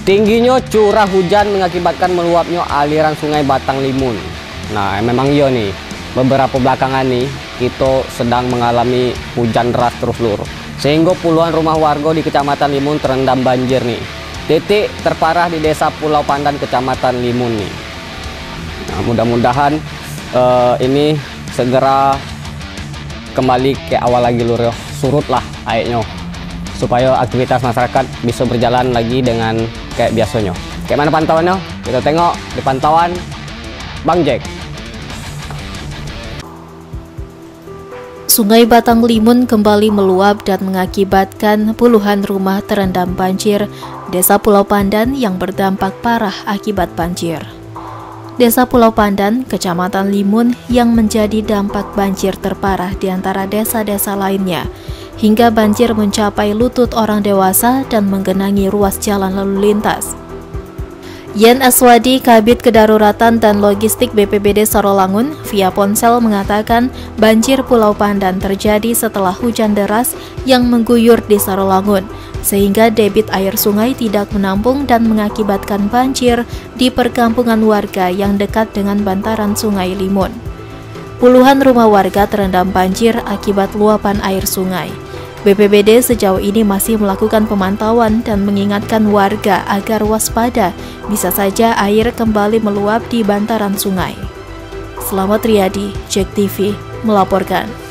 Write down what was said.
Tingginya curah hujan mengakibatkan meluapnya aliran sungai Batang Limun. Nah, memang iya nih, beberapa belakangan nih kita sedang mengalami hujan deras terus lur. Sehingga puluhan rumah warga di Kecamatan Limun terendam banjir nih. Titik terparah di Desa Pulau Pandan, Kecamatan Limun nih. Nah, mudah-mudahan ini segera kembali ke awal lagi lur ya. Surutlah airnya, supaya aktivitas masyarakat bisa berjalan lagi dengan kayak biasanya. Kayak mana pantauannya? Kita tengok di pantauan Bang Jack. Sungai Batang Limun kembali meluap dan mengakibatkan puluhan rumah terendam banjir Desa Pulau Pandan yang berdampak parah akibat banjir. Desa Pulau Pandan, Kecamatan Limun yang menjadi dampak banjir terparah di antara desa-desa lainnya, hingga banjir mencapai lutut orang dewasa dan menggenangi ruas jalan lalu lintas. Yen Aswadi, Kabid Kedaruratan dan Logistik BPBD Sarolangun, via ponsel mengatakan banjir Pulau Pandan terjadi setelah hujan deras yang mengguyur di Sarolangun, sehingga debit air sungai tidak menampung dan mengakibatkan banjir di perkampungan warga yang dekat dengan bantaran Sungai Limun. Puluhan rumah warga terendam banjir akibat luapan air sungai. BPBD sejauh ini masih melakukan pemantauan dan mengingatkan warga agar waspada, bisa saja air kembali meluap di bantaran sungai. Selamat Riyadi, Jack TV, melaporkan.